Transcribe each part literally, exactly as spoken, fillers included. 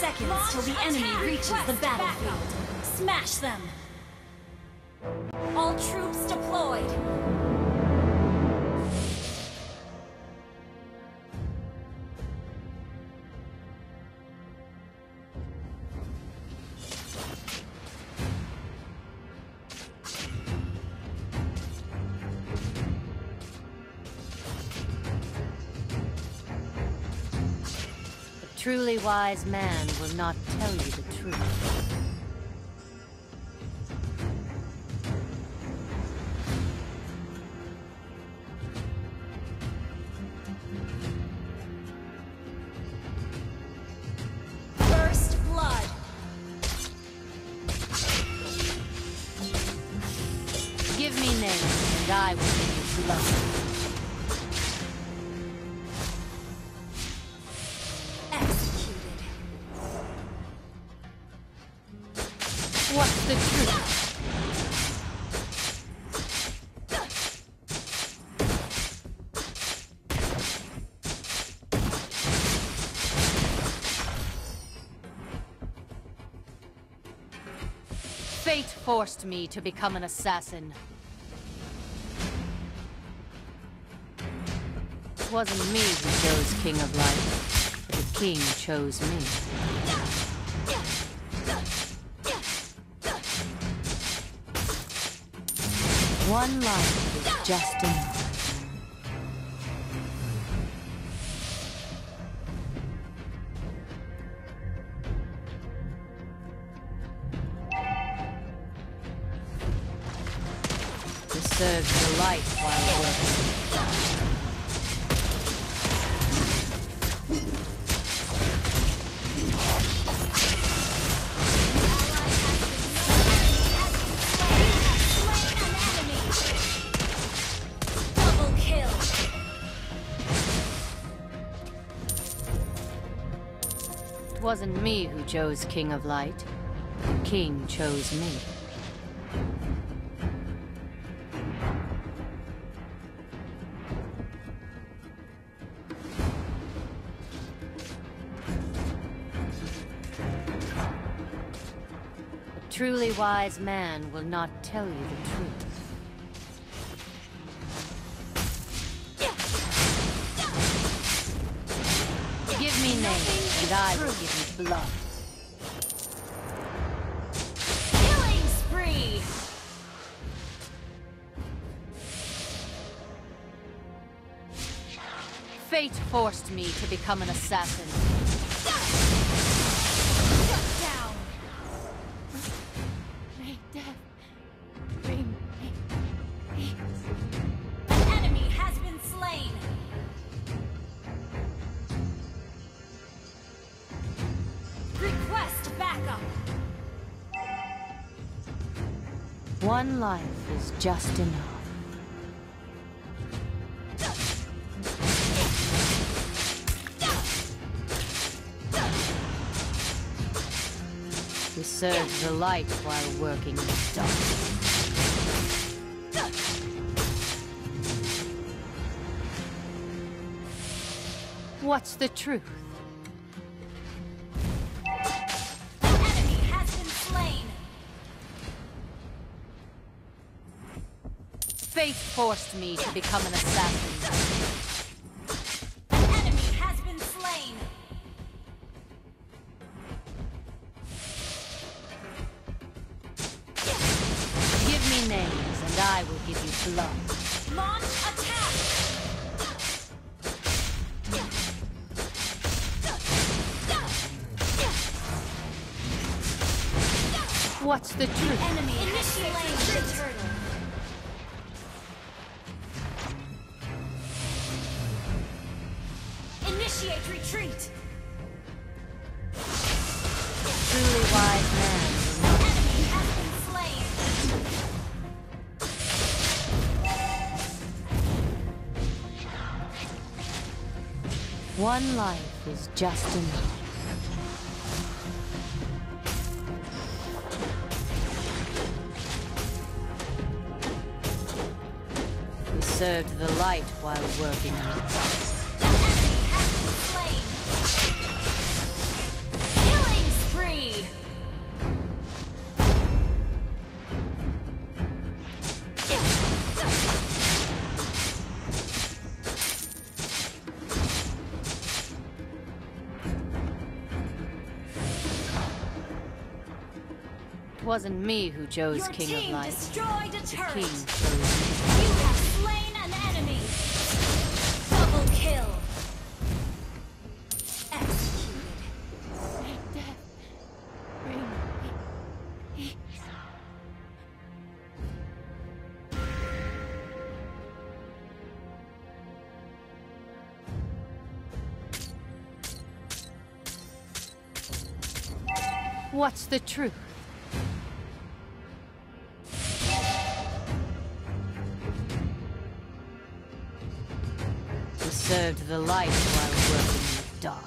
seconds till the enemy reaches the battlefield. Smash them! All troops deployed! A truly wise man will not tell you the truth. Give me names, and I will give you blood. Executed. What's the truth? Fate forced me to become an assassin. It wasn't me who chose King of Light, but the king chose me. One life is just enough. To serve the light while working. It wasn't me who chose King of Light. The king chose me. A truly wise man will not tell you the truth. Give me names, and I will give you blood. Killing spree! Fate forced me to become an assassin. Shut down! May death bring me peace. An enemy has been slain! Request backup! One life is just enough. We serve the light while working in the dark. What's the truth? Fate forced me to become an assassin. An enemy has been slain. Give me names, and I will give you blood. Launch attack! What's the truth? Enemy initiate the turtle. Initiate retreat! Truly wise man will not. Enemy has been slain! One life is just enough. We served the light while working on it. Killing wasn't me who chose Your King team of Light. destroyed a The turret. king chose me. You have slain an enemy. Double kill. Executed. What's the truth? We served the light while working in the dark.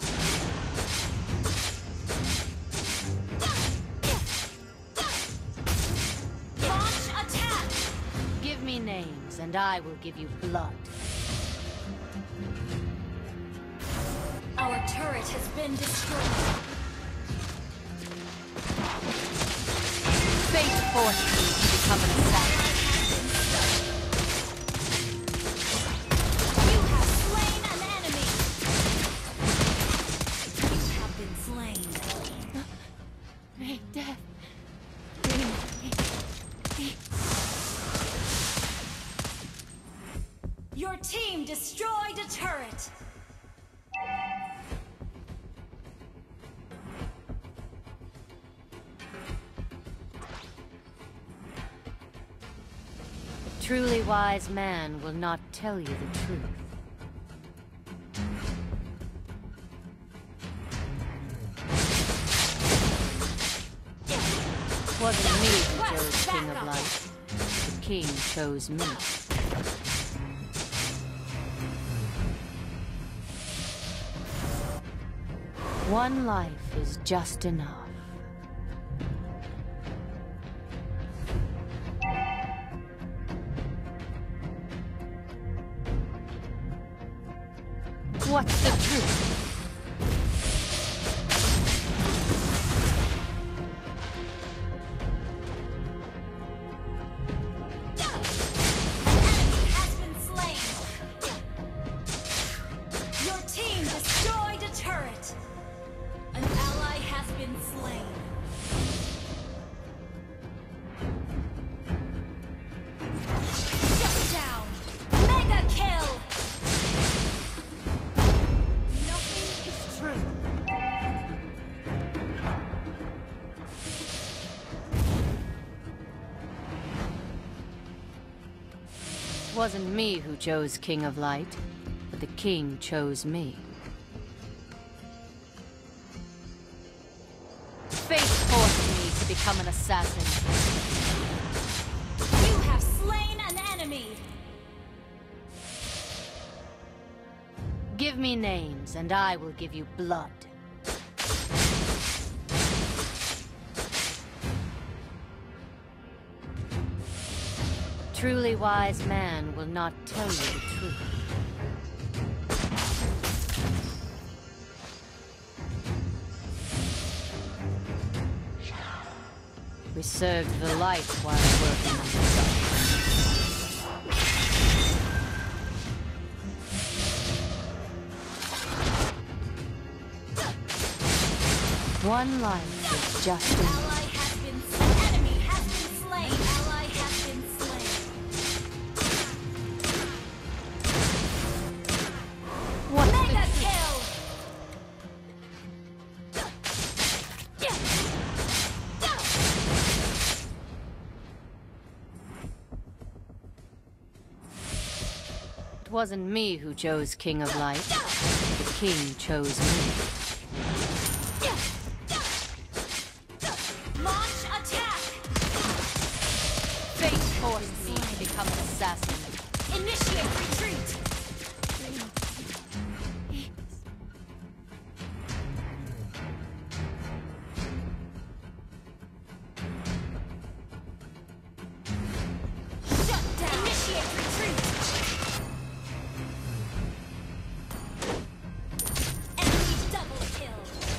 Launch attack. Give me names, and I will give you blood. Our turret has been destroyed. Fate forced me to become an assassin. You have slain an enemy. You have been slain. Death. Your team destroyed a turret. A truly wise man will not tell you the truth. It wasn't me who chose King of Light. The king chose me. One life is just enough. What's the truth? Has been slain. Your team destroyed a turret. An ally has been slain. Shut down. Mega kill. Nothing is true. It wasn't me who chose King of Light, but the king chose me. Fate forced me to become an assassin. You have slain an enemy. Give me names, and I will give you blood. Truly wise man will not tell you the truth. We served the light while working in the dark. One life is just enough. Ally has been slain. Enemy has been slain. Ally has been slain. What's the Mega truth? kill. It wasn't me who chose King of Light. The king chose me. Launch attack. Fate forced me to become an assassin. Initiate retreat. Shut down. Initiate retreat. Enemy double kill.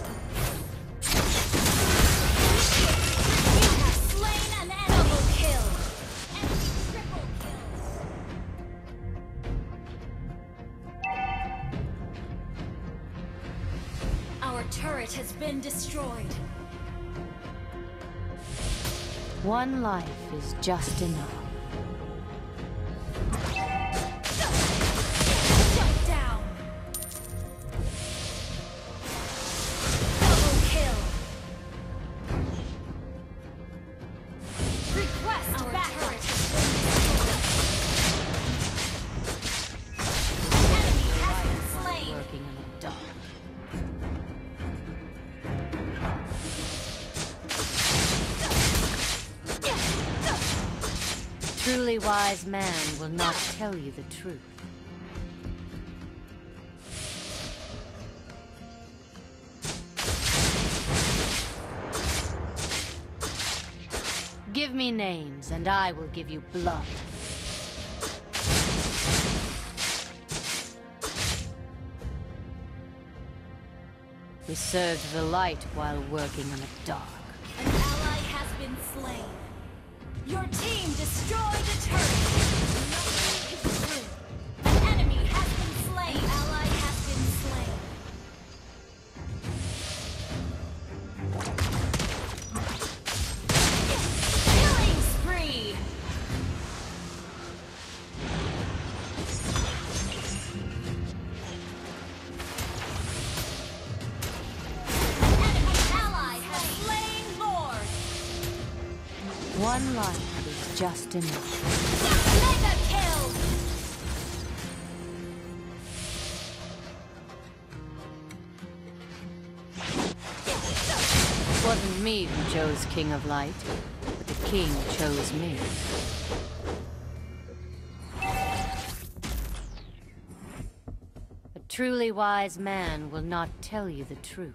Initiate retreat. You have slain an enemy. Double kill. Enemy triple kill. Our turret has been destroyed. One life is just enough. Shut down. Double kill. Request backup. Enemy has been slain. Working in the dark. Truly wise man will not tell you the truth. Give me names, and I will give you blood. We served the light while working in the dark. An ally has been slain. Your team destroyed a turret. Nothing is true. An enemy has been slain. An ally has been slain. Killing spree. Enemy ally has slain Lord. One life is just enough. Mega kill. It wasn't me who chose King of Light, but the king chose me. A truly wise man will not tell you the truth.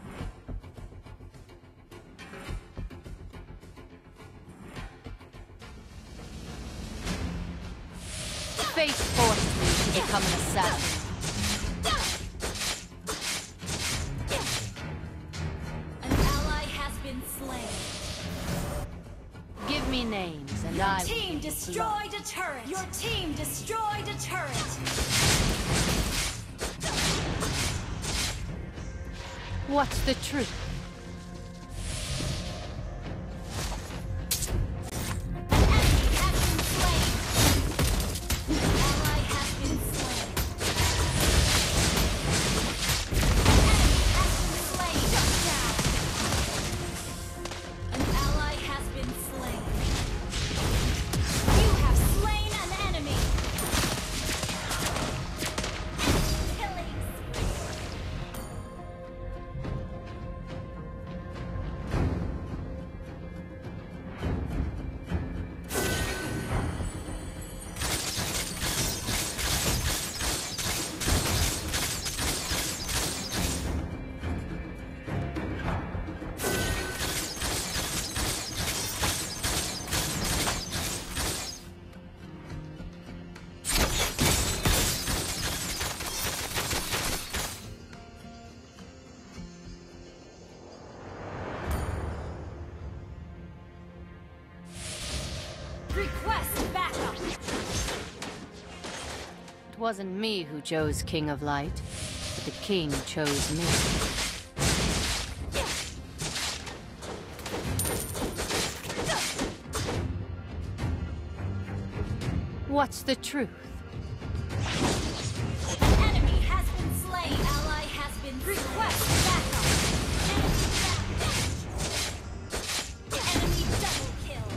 Fate forced me to become an assassin. An ally has been slain. Give me names, and I Your will team give you destroyed a turret. Your team destroyed a turret. blood. What's the truth? Enemy has been slain. Ally has been slain. Enemy has been slain. Shut down. An ally has been slain. You have slain an enemy. Killing Request backup. It wasn't me who chose King of Light, but the king chose me. What's the truth? Enemy has been slain. Ally has been request backup. Enemy, enemy double kill.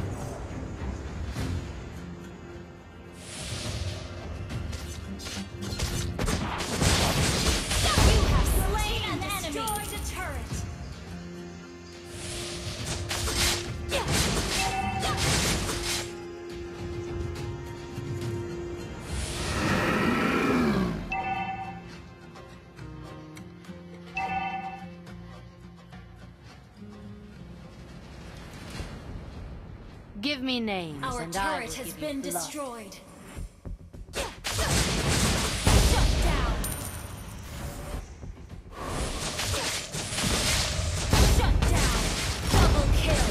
You have slain an enemy. Destroyed a turret. Give me names, Our and I will turret has give you been blood. destroyed. Shut down. Shut down. Double kill.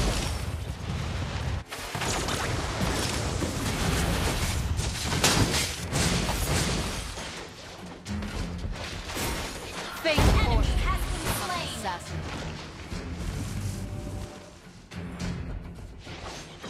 Fate Enemy forced me has to been become an slain. assassin.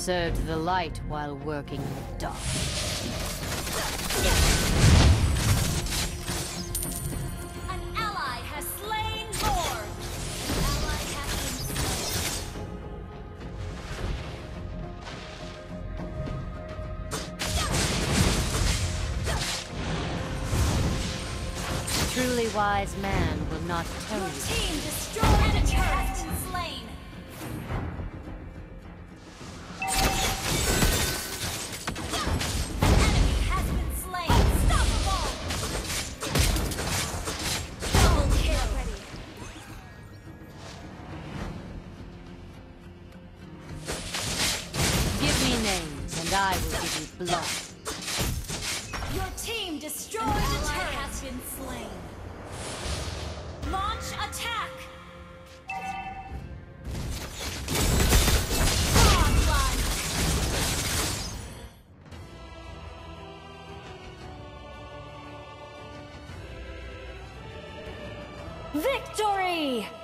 served the light while working in the dark. An ally has slain Lord. An ally has A truly wise man will not tell Your you. team destroyed a turret. Has been slain. An enemy has been slain. Unstoppable. Double kill. Give me names, and I will give you blood. Your team destroyed a turret. Has been slain. Launch attack. Godlike. Victory!